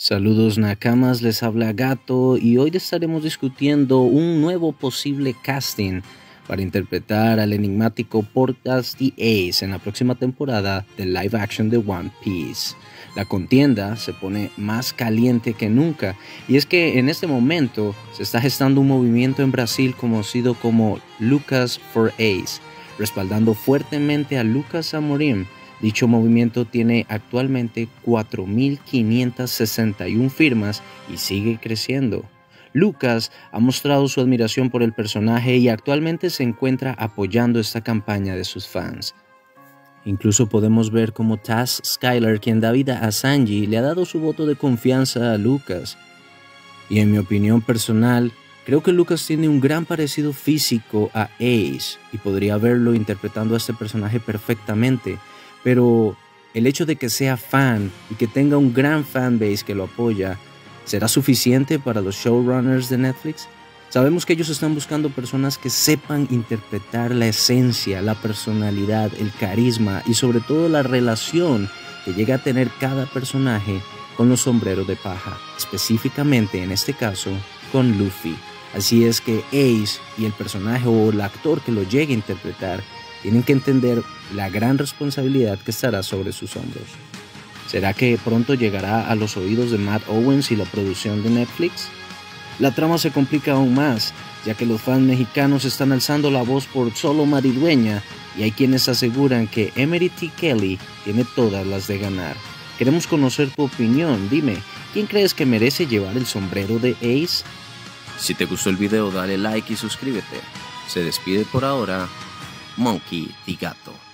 Saludos Nakamas, les habla Gato y hoy estaremos discutiendo un nuevo posible casting para interpretar al enigmático Portas the Ace en la próxima temporada del live action de One Piece. La contienda se pone más caliente que nunca y es que en este momento se está gestando un movimiento en Brasil conocido como Lucas for Ace, respaldando fuertemente a Lucas Amorim. Dicho movimiento tiene actualmente 4.561 firmas y sigue creciendo. Lucas ha mostrado su admiración por el personaje y actualmente se encuentra apoyando esta campaña de sus fans. Incluso podemos ver cómo Taz Skylar, quien da vida a Sanji, le ha dado su voto de confianza a Lucas. Y en mi opinión personal, creo que Lucas tiene un gran parecido físico a Ace y podría verlo interpretando a este personaje perfectamente. Pero el hecho de que sea fan y que tenga un gran fanbase que lo apoya, ¿será suficiente para los showrunners de Netflix? Sabemos que ellos están buscando personas que sepan interpretar la esencia, la personalidad, el carisma y sobre todo la relación que llega a tener cada personaje con los sombreros de paja, específicamente en este caso con Luffy. Así es que Ace y el personaje o el actor que lo llegue a interpretar tienen que entender la gran responsabilidad que estará sobre sus hombros. ¿Será que pronto llegará a los oídos de Matt Owens y la producción de Netflix? La trama se complica aún más, ya que los fans mexicanos están alzando la voz por Solo Maridueña y hay quienes aseguran que Emery T. Kelly tiene todas las de ganar. Queremos conocer tu opinión, dime, ¿quién crees que merece llevar el sombrero de Ace? Si te gustó el video dale like y suscríbete. Se despide por ahora Monkey D. Gato.